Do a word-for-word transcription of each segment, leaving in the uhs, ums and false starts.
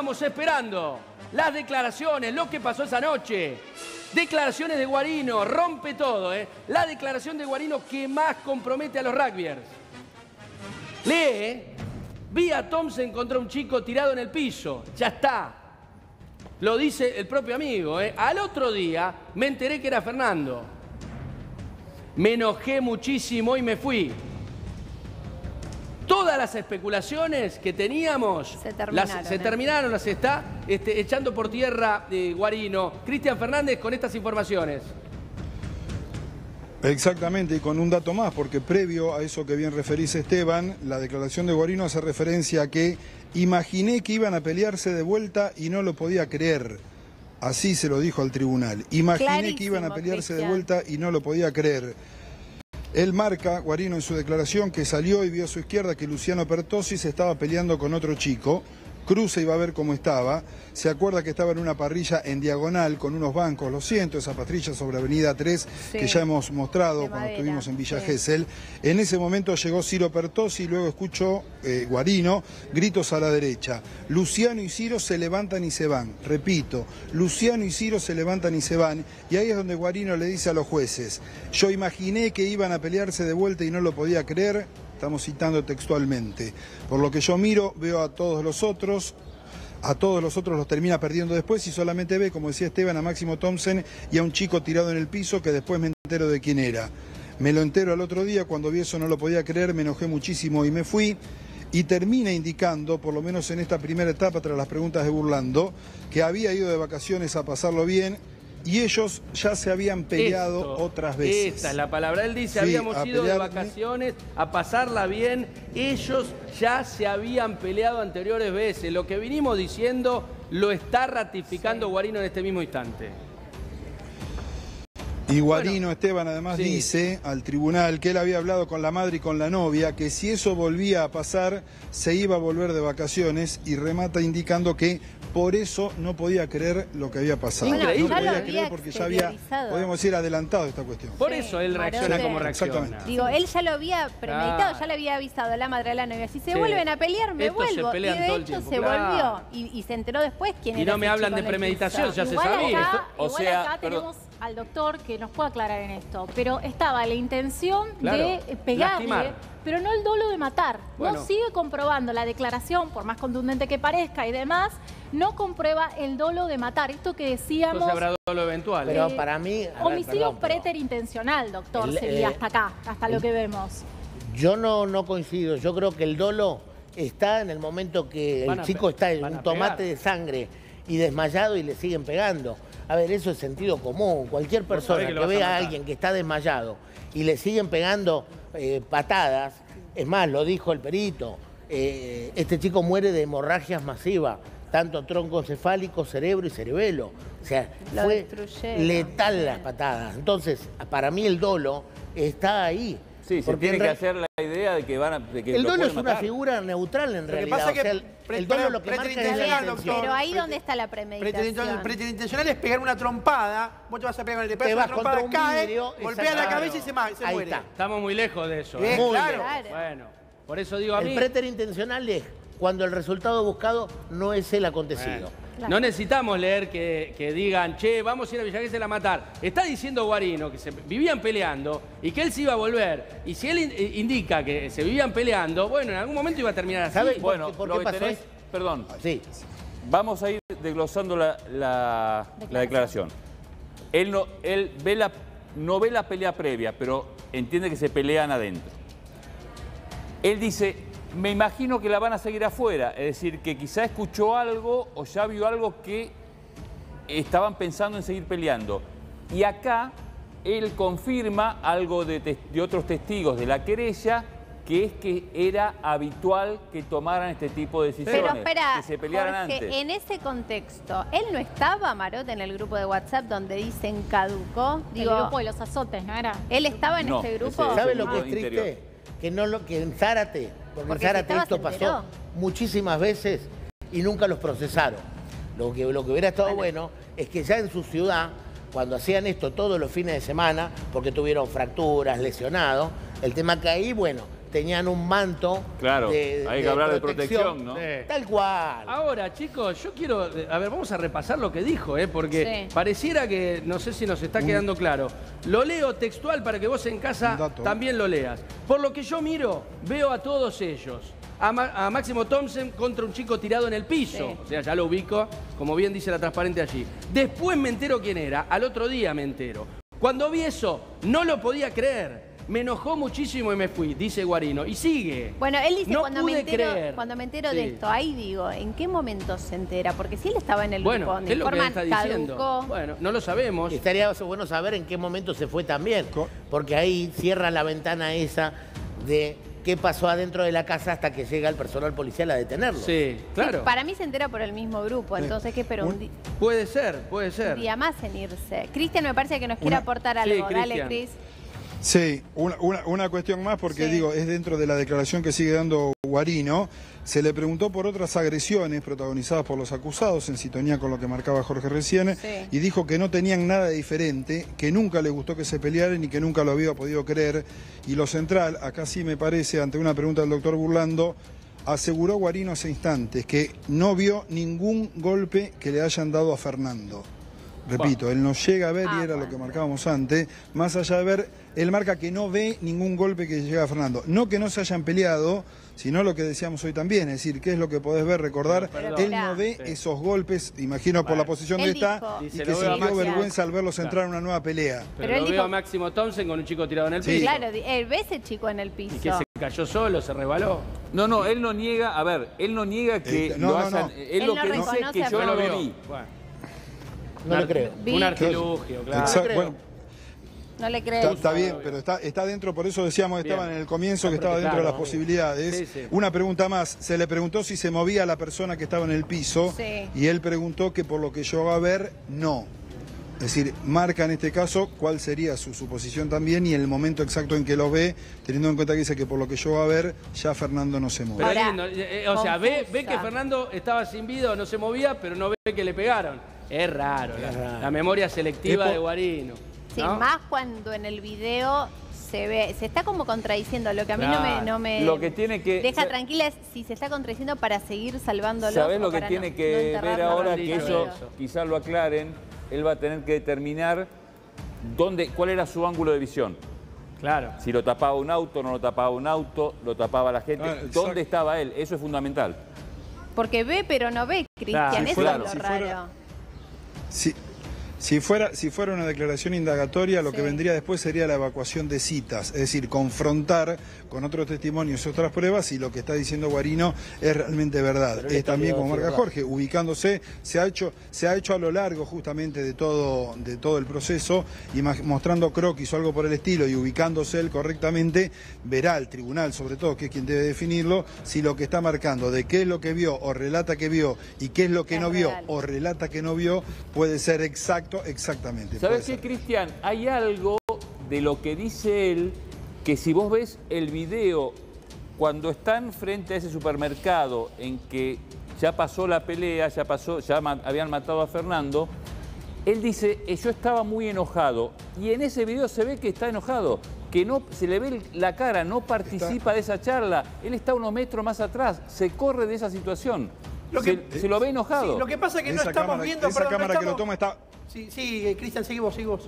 Estamos esperando las declaraciones, lo que pasó esa noche. Declaraciones de Guarino, rompe todo, ¿eh? La declaración de Guarino que más compromete a los rugbyers. Lee, ¿eh? Vi a Thompson contra un chico tirado en el piso. Ya está. Lo dice el propio amigo, ¿eh? Al otro día me enteré que era Fernando. Me enojé muchísimo y me fui. Todas las especulaciones que teníamos se terminaron, las, se ¿eh? terminaron, las está este, echando por tierra eh, Guarino. Cristian Fernández con estas informaciones. Exactamente, y con un dato más, porque previo a eso que bien referís, Esteban, la declaración de Guarino hace referencia a que imaginé que iban a pelearse de vuelta y no lo podía creer. Así se lo dijo al tribunal. Imaginé Clarísimo, que iban a pelearse Cristian. de vuelta y no lo podía creer. Él marca, Guarino, en su declaración, que salió y vio a su izquierda que Luciano Pertossi se estaba peleando con otro chico. Cruza y va a ver cómo estaba. Se acuerda que estaba en una parrilla en diagonal con unos bancos, lo siento, esa parrilla sobre Avenida tres, sí, que ya hemos mostrado de cuando madera, estuvimos en Villa sí. Gesell. En ese momento llegó Ciro Pertossi y luego escuchó eh, Guarino, gritos a la derecha. Luciano y Ciro se levantan y se van. Repito, Luciano y Ciro se levantan y se van. Y ahí es donde Guarino le dice a los jueces, yo imaginé que iban a pelearse de vuelta y no lo podía creer. Estamos citando textualmente. Por lo que yo miro, veo a todos los otros, a todos los otros los termina perdiendo después y solamente ve, como decía Esteban, a Máximo Thompson y a un chico tirado en el piso que después me entero de quién era. Me lo entero al otro día, cuando vi eso no lo podía creer, me enojé muchísimo y me fui. Y termina indicando, por lo menos en esta primera etapa, tras las preguntas de Burlando, que había ido de vacaciones a pasarlo bien. Y ellos ya se habían peleado Esto, otras veces. Esta es la palabra. Él dice, Sí, habíamos a ido de pelear- vacaciones a pasarla bien. Ellos ya se habían peleado anteriores veces. Lo que vinimos diciendo lo está ratificando Sí. Guarino en este mismo instante. Y Guarino, Esteban, además sí. dice al tribunal que él había hablado con la madre y con la novia, que si eso volvía a pasar, se iba a volver de vacaciones, y remata indicando que por eso no podía creer lo que había pasado. Bueno, no ya lo podía había creer porque ya había, exteriorizado. podemos decir, adelantado esta cuestión. Por Sí, eso él reacciona Marote. como reacciona. Exactamente. Digo, él ya lo había premeditado, Claro. ya le había avisado a la madre de la novia. Si se Sí. vuelven a pelear, me Estos se vuelvo. Y pelean de todo el hecho tiempo, se claro. volvió. Y, y se enteró después quién Y era no me ese hablan chico de en el premeditación, piso. ya se Igual sabía. acá, O igual sea, acá pero- tenemos al doctor que nos puede aclarar en esto. Pero estaba la intención Claro, de pegarle, lastimar. pero no el dolo de matar. Bueno. No sigue comprobando la declaración, por más contundente que parezca y demás, no comprueba el dolo de matar. Esto que decíamos, Entonces habrá dolo eventual. Pero Eh, para mí... a ver, homicidio perdón, pero preterintencional, doctor, El, sería eh, hasta acá, hasta lo el- que vemos. Yo no, no coincido. Yo creo que el dolo está en el momento que Van el a chico pe- está en van a un tomate pegar. de sangre y desmayado y le siguen pegando. A ver, eso es sentido común. Cualquier sabés persona que que lo vas a vea a matar. alguien que está desmayado y le siguen pegando eh, patadas, es más, lo dijo el perito, eh, este chico muere de hemorragias masivas, tanto troncoencefálico, cerebro y cerebelo. O sea, Lo fue destruyeron. letal las patadas. Entonces, para mí el dolo está ahí. Sí, se Porque tiene en que re- hacer la idea de que van a... de que El lo dolo pueden es una matar. figura neutral en Lo que realidad. pasa O sea, que el, pre- el dolo lo que pre- marca es la preterintencional, intención. Pero ahí Pre- donde está la Preterintencional, premeditación. preterintencional es pegar una trompada, vos te vas a pegar con el te Te pegas vas una trompada, contra un cae, vidrio, golpea la exacto. cabeza y se, ma- se Ahí muere. está. Estamos muy lejos de eso. Eh, ¿eh? claro. Claro. Bueno, por eso digo a mí... El preterintencional es cuando el resultado buscado no es el acontecido. Bueno, Claro. no necesitamos leer que, que digan, che, vamos a ir a Villa Gesell a matar. Está diciendo Guarino que se vivían peleando y que él se iba a volver. Y si él in- indica que se vivían peleando, bueno, en algún momento iba a terminar así. ¿Sabe? Bueno, ¿Por qué- por lo qué que pasó tenés... esto? Perdón, Sí. vamos a ir desglosando la, la- la declaración. Él, no, él ve la, no ve la pelea previa, pero entiende que se pelean adentro. Él dice, me imagino que la van a seguir afuera, es decir, que quizá escuchó algo o ya vio algo que estaban pensando en seguir peleando. Y acá él confirma algo de, tes- de otros testigos de la querella, que es que era habitual que tomaran este tipo de decisiones, Pero espera, que se pelearan Jorge, antes. en ese contexto, ¿él no estaba, Marote, en el grupo de WhatsApp donde dicen caducó? El grupo de los azotes, ¿no era? ¿él estaba en No, este grupo? ese- ¿Sabe ese lo que es grupo triste? interior. Que, no lo, que en Zárate, porque, Porque en si Zárate estaba, esto se pasó enteró. muchísimas veces y nunca los procesaron. Lo que, lo que hubiera estado bueno es que ya en su ciudad, cuando hacían esto todos los fines de semana, porque tuvieron fracturas, lesionados, el tema que ahí, bueno, tenían un manto. Claro, de, hay que de hablar de protección, protección, ¿no? Sí. Tal cual. Ahora, chicos, yo quiero... A ver, vamos a repasar lo que dijo, ¿eh? Porque Sí. pareciera que, no sé si nos está quedando claro. Lo leo textual para que vos en casa Un dato. también lo leas. Por lo que yo miro, veo a todos ellos. A, Ma- a Máximo Thompson contra un chico tirado en el piso. Sí. O sea, ya lo ubico, como bien dice la transparente allí. Después me entero quién era, al otro día me entero. Cuando vi eso, no lo podía creer. Me enojó muchísimo y me fui, dice Guarino. Y sigue. Bueno, él dice, No cuando, me pude entero, creer. cuando me entero Sí. de esto, ahí digo, ¿en qué momento se entera? Porque si él estaba en el Bueno, grupo, ¿qué de es lo que forma está diciendo? caducó. Bueno, no lo sabemos. Estaría bueno saber en qué momento se fue también, Co- porque ahí cierra la ventana esa de qué pasó adentro de la casa hasta que llega el personal policial a detenerlo. Sí, claro. Sí, para mí se entera por el mismo grupo, entonces, ¿qué espera? Un, di- Puede ser, puede un ser. día más en irse. Cristian me parece que nos quiere Una- aportar Sí, algo. Dale, Cristian. Cris. Sí, una, una- una cuestión más porque Sí. digo, es dentro de la declaración que sigue dando Guarino. Se le preguntó por otras agresiones protagonizadas por los acusados, en sintonía con lo que marcaba Jorge recién, Sí. y dijo que no tenían nada de diferente, que nunca le gustó que se pelearan y que nunca lo había podido creer. Y lo central, acá sí me parece, ante una pregunta del doctor Burlando, aseguró Guarino hace instantes que no vio ningún golpe que le hayan dado a Fernando. Repito, él no llega a ver, Ah, y era bueno. lo que marcábamos antes, más allá de ver, él marca que no ve ningún golpe que llega a Fernando. No que no se hayan peleado, sino lo que decíamos hoy también, es decir, qué es lo que podés ver, recordar, Pero, él perdón. no ve Sí. esos golpes, imagino por la posición Él donde está, dijo- y Dice, que lo veo a sintió Maxi- vergüenza al verlos Claro. entrar en una nueva pelea. Pero, Pero él lo veo dijo- a Máximo Thompson con un chico tirado en el Sí. piso. Claro, di- él ve ese chico en el piso. Y que se cayó solo, se rebaló. No, no, él no niega, a ver, él no niega que Eh, no, lo no, hayan... no. Él, Él lo no que dice es reconoce que a yo no Fernando. lo vi. Bueno, No le creo. Vi- un artilugio, claro. Exacto, creo. bueno, No le está, creo. está bien, pero está, está dentro, por eso decíamos que Bien. estaba en el comienzo, que Está estaba dentro de las claro, posibilidades. Sí, sí. Una pregunta más, se le preguntó si se movía la persona que estaba en el piso, Sí. y él preguntó que por lo que yo va a ver, no. Es decir, marca en este caso cuál sería su suposición también y el momento exacto en que lo ve, teniendo en cuenta que dice que por lo que yo va a ver, ya Fernando no se mueve. Pero Ahora, lindo, eh, eh, o sea, ve, ve que confusa. Fernando estaba sin vida, no se movía, pero no ve que le pegaron. Es raro, la, raro. la memoria selectiva Es por- de Guarino. Sí, ¿no? más cuando en el video se ve, se está como contradiciendo. Lo que a mí no me, Claro. no me Lo que tiene que- deja sa- tranquila es si se está contradiciendo para seguir salvándolo. ¿Sabés o lo que para tiene no- que no ver enterrarlo ahora? en el Que dicho eso video. quizás lo aclaren. Él va a tener que determinar dónde, cuál era su ángulo de visión. Claro. Si lo tapaba un auto, no lo tapaba un auto, lo tapaba la gente. Ah, exacto. ¿Dónde estaba él? Eso es fundamental. Porque ve pero no ve, Cristian. Claro, Eso claro. es Si lo fuera- raro. Si, si, fuera, si fuera una declaración indagatoria, lo Sí. que vendría después sería la evacuación de citas, es decir, confrontar con otros testimonios y otras pruebas si lo que está diciendo Guarino es realmente verdad. Pero él Es está también, obligado como a decir marca verdad. Jorge, ubicándose, se ha hecho, se ha hecho a lo largo justamente de todo, de todo el proceso y ma- mostrando croquis o algo por el estilo y ubicándose él correctamente, verá el tribunal, sobre todo, que es quien debe definirlo, si lo que está marcando de qué es lo que vio o relata que vio y qué es lo que Es no vio real. o relata que no vio puede ser exacto, exactamente. ¿Sabes puede qué, ser. Cristian? Hay algo de lo que dice él que si vos ves el video cuando están frente a ese supermercado en que ya pasó la pelea, ya pasó, ya ma- habían matado a Fernando, él dice, "Eh, yo estaba muy enojado", y en ese video se ve que está enojado, que no se le ve el- la cara, no participa de esa charla, él está unos metros más atrás, se corre de esa situación, Lo se, que- se lo ve enojado. Sí, lo que pasa es que no Esa estamos cámara, viendo... esa perdón, no cámara que lo estamos- toma está... Sí, sí, eh, Cristian, sigue vos, sigue vos.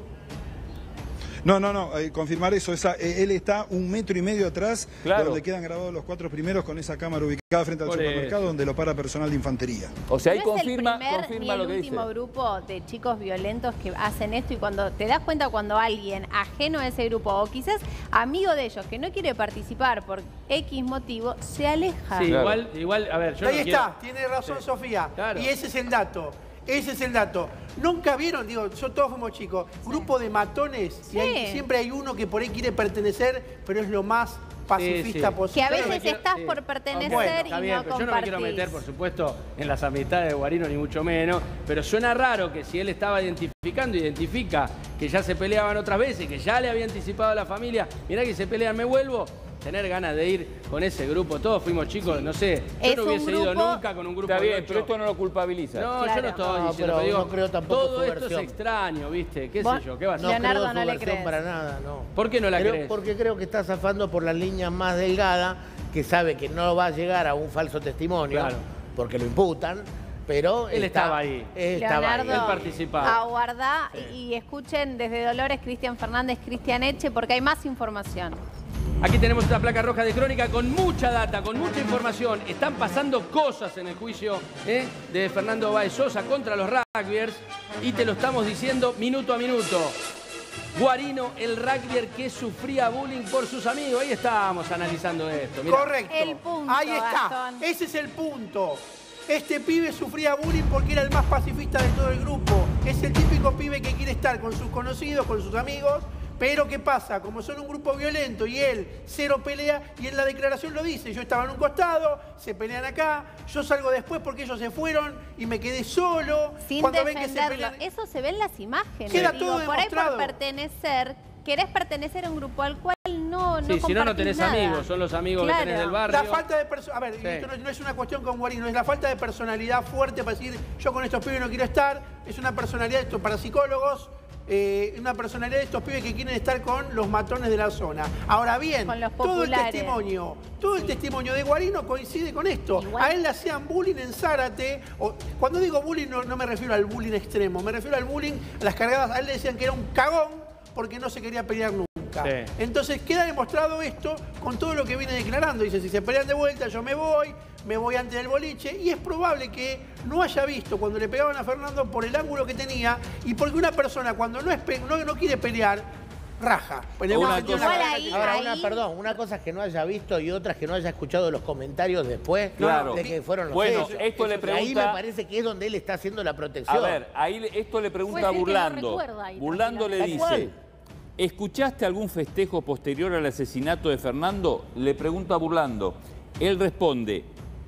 No, no, no, eh, confirmar eso. Esa, eh, él está un metro y medio atrás, Claro. donde quedan grabados los cuatro primeros con esa cámara ubicada frente al Por supermercado, eso. donde lo para personal de infantería. O sea, ahí no confirma, es el primer confirma ni el lo que dice. último grupo de chicos violentos que hacen esto y cuando te das cuenta cuando alguien ajeno a ese grupo o quizás amigo de ellos que no quiere participar por X motivo, se aleja. Sí, Claro. igual, igual, a ver, yo Ahí no está, quiero- tiene razón Sí. Sofía. Claro. Y ese es el dato. Ese es el dato. Nunca vieron, digo, yo todos fuimos chicos, grupo de matones, y hay- Sí. siempre hay uno que por ahí quiere pertenecer, pero es lo más pacifista sí. posible. Que a Yo no me veces quiero- estás sí. por pertenecer Bueno, y está bien, no pero yo no me quiero compartís. meter, por supuesto, en las amistades de Guarino, ni mucho menos, pero suena raro que si él estaba identificando, identifica que ya se peleaban otras veces, que ya le había anticipado a la familia, mirá que se pelean, me vuelvo, tener ganas de ir con ese grupo. Todos fuimos chicos, no sé. Yo Es no un hubiese ido grupo- nunca con un grupo Está de bien, ocho. pero esto no lo culpabiliza. No, Claro. yo no estoy No, diciendo, pero pero digo, no creo tampoco todo su esto versión. es extraño, ¿viste? ¿Qué sé Vos- yo? ¿Qué va a ser? No Leonardo, creo su no le versión crees. para nada, no. ¿Por qué no la Creo- crees? Porque creo que está zafando por las líneas más delgadas, que sabe que no va a llegar a un falso testimonio, Claro. porque lo imputan, pero Él está- estaba ahí. Él estaba ahí. Él participaba. Aguardá y escuchen desde Dolores Cristian Fernández, Cristian Eche, porque hay más información. Aquí tenemos una placa roja de crónica con mucha data, con mucha información. Están pasando cosas en el juicio ¿eh? de Fernando Báez Sosa contra los rugbyers y te lo estamos diciendo minuto a minuto. Guarino, el rugbyer que sufría bullying por sus amigos. Ahí estábamos analizando esto. Mirá. Correcto. El punto, Ahí está. Gastón. Ese es el punto. Este pibe sufría bullying porque era el más pacifista de todo el grupo. Es el típico pibe que quiere estar con sus conocidos, con sus amigos. Pero ¿qué pasa? Como son un grupo violento y él cero pelea, y en la declaración lo dice, yo estaba en un costado, se pelean acá, yo salgo después porque ellos se fueron y me quedé solo. Sin Cuando ven que se defenderlo. pelean... Eso se ve en las imágenes. Queda Digo, todo por ahí demostrado. por pertenecer, querés pertenecer a un grupo al cual no, no Sí, si no, no compartís tenés nada. amigos, son los amigos Claro. que tenés del barrio. La falta de personalidad, a ver, Sí. esto no, no es una cuestión con Guarino, es la falta de personalidad fuerte para decir yo con estos pibes no quiero estar, es una personalidad, esto para psicólogos, eh, una personalidad de estos pibes que quieren estar con los matones de la zona. Ahora bien, Con los todo el populares. testimonio, todo el testimonio de Guarino coincide con esto. Igual- A él le hacían bullying en Zárate, o, cuando digo bullying no, no me refiero al bullying extremo, me refiero al bullying, a las cargadas, a él le decían que era un cagón porque no se quería pelear nunca. Sí. Entonces queda demostrado esto con todo lo que viene declarando. Dice, si se pelean de vuelta, yo me voy, me voy antes del boliche. Y es probable que no haya visto cuando le pegaban a Fernando por el ángulo que tenía y porque una persona cuando no, es pe- no, no quiere pelear, raja. En el Una buen sentido de la cosa- Igual palabra ahí- que- Ahora, ahí- una, perdón, una cosa es que no haya visto y otra es que no haya escuchado los comentarios después Claro. de que fueron los Bueno, hechos. esto le Y ahí me pregunta- parece que es donde él está haciendo la protección. A ver, ahí le- esto le pregunta Puede a ser que no Burlando. recuerda ahí, Burlando le dice, tranquilamente. ¿escuchaste algún festejo posterior al asesinato de Fernando? Le pregunta a Burlando. Él responde,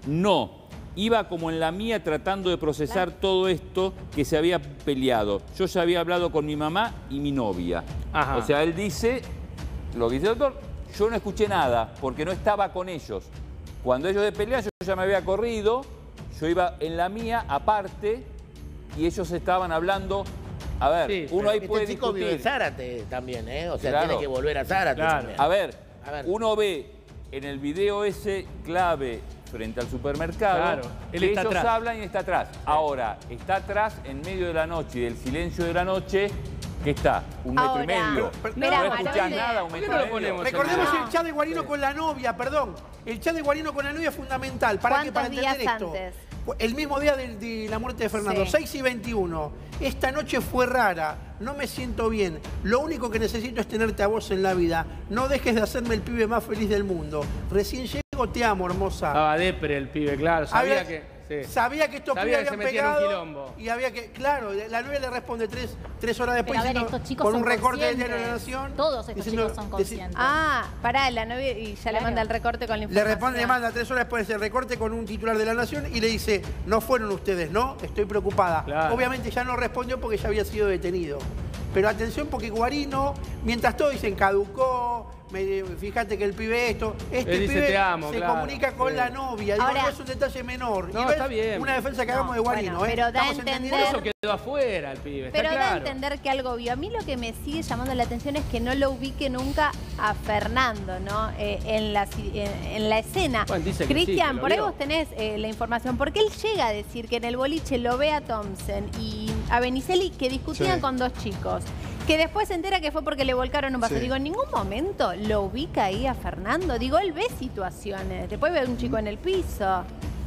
no. Iba como en la mía tratando de procesar todo esto que se había peleado. Yo ya había hablado con mi mamá y mi novia. Ajá. O sea, él dice, lo que dice el doctor, yo no escuché nada porque no estaba con ellos. Cuando ellos de pelea yo ya me había corrido, yo iba en la mía aparte y ellos estaban hablando. A ver, Sí, uno ahí Este puede chico vive en discutir. Zárate también, ¿eh? O sea, Claro. tiene que volver a Zárate Claro. también. A ver, A ver. uno ve en el video ese clave frente al supermercado, Claro, él que está ellos atrás. hablan y está atrás. Ahora, está atrás en medio de la noche y del silencio de la noche, ¿qué está? Un metro Ahora, y medio. pero- no mirá, escuchás Marole, nada, un ¿por metro qué no y lo medio. ponemos? Recordemos No. el chat de Guarino con la novia, perdón. El chat de Guarino con la novia es fundamental. ¿Para qué? Para ¿Cuántos entender días esto. antes? El mismo día de, de la muerte de Fernando, Sí. seis y veintiuno. Esta noche fue rara, no me siento bien. Lo único que necesito es tenerte a vos en la vida. No dejes de hacerme el pibe más feliz del mundo. Recién llego, te amo, hermosa. Estaba depre el pibe, claro. Sabía Había- que... sí. Sabía que estos Sabía pibes que se habían metían en un pegado quilombo. y había que, claro, la novia le responde tres, tres horas después Pero a ver, diciendo- estos chicos con un son recorte de conscientes. Diario de la Nación. Todos estos diciendo- chicos son deci- conscientes. Ah, pará, la novia y ya le Claro. manda el recorte con la Le información. responde, le manda tres horas después el recorte con un titular de la Nación y le dice, no fueron ustedes, ¿no? Estoy preocupada. Claro. Obviamente ya no respondió porque ya había sido detenido. Pero atención porque Guarino, mientras todos dicen caducó, me- fíjate que el pibe esto, este Él dice, pibe "Te amo", se claro. comunica con Sí. la novia. Digo, Ahora- no es un detalle menor. No, Y ves está bien. una defensa que hagamos de Guarino, bueno, ¿eh? pero da a ¿Estamos entendiendo entender- Por eso quedó afuera el pibe, está Pero da a claro. entender que algo vio. A mí lo que me sigue llamando la atención es que no lo ubique nunca a Fernando, ¿no? Eh, en, la, si- en, en la escena. Bueno, dice que sí, Cristian, que lo por ahí vio. vos tenés eh, la información. Porque él llega a decir que en el boliche lo ve a Thompson y a Benicelli que discutían Sí. con dos chicos. Que después se entera que fue porque le volcaron un vaso. Sí. Digo, en ningún momento lo ubica ahí a Fernando. Digo, él ve situaciones. Después ve a un chico en el piso.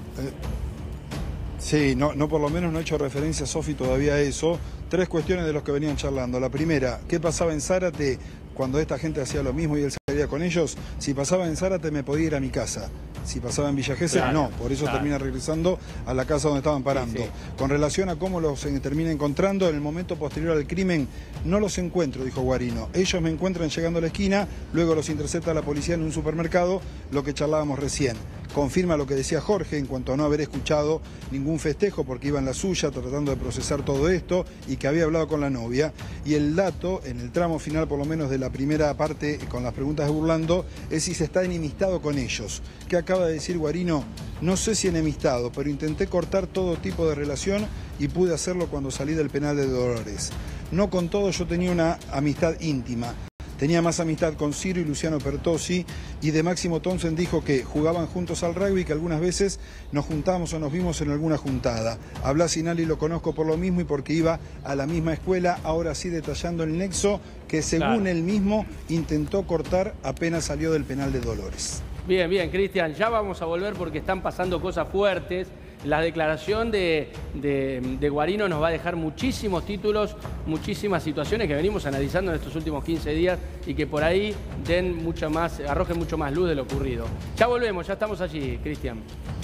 Sí, no, no por lo menos no ha hecho referencia, Sofi, todavía a eso. Tres cuestiones de los que venían charlando. La primera, ¿qué pasaba en Zárate cuando esta gente hacía lo mismo y él salía con ellos? Si pasaba en Zárate me podía ir a mi casa. Si pasaba en Villa Gesell, Claro, no. Por eso claro. termina regresando a la casa donde estaban parando. Sí, sí. Con relación a cómo los eh, termina encontrando, en el momento posterior al crimen, no los encuentro, dijo Guarino. Ellos me encuentran llegando a la esquina, luego los intercepta la policía en un supermercado, lo que charlábamos recién. confirma lo que decía Jorge en cuanto a no haber escuchado ningún festejo porque iba en la suya tratando de procesar todo esto y que había hablado con la novia. Y el dato, en el tramo final por lo menos de la primera parte con las preguntas de Burlando, es si se está enemistado con ellos. ¿Qué acaba de decir Guarino? No sé si enemistado, pero intenté cortar todo tipo de relación y pude hacerlo cuando salí del penal de Dolores. No con todo, yo tenía una amistad íntima. Tenía más amistad con Ciro y Luciano Pertossi, y de Máximo Thompson dijo que jugaban juntos al rugby y que algunas veces nos juntábamos o nos vimos en alguna juntada. A Blas Sinali lo conozco por lo mismo y porque iba a la misma escuela, ahora sí detallando el nexo que según Claro. él mismo intentó cortar apenas salió del penal de Dolores. Bien, bien, Cristian, ya vamos a volver porque están pasando cosas fuertes. La declaración de, de, de Guarino nos va a dejar muchísimos títulos, muchísimas situaciones que venimos analizando en estos últimos quince días y que por ahí den mucha más, arrojen mucho más luz de lo ocurrido. Ya volvemos, ya estamos allí, Cristian.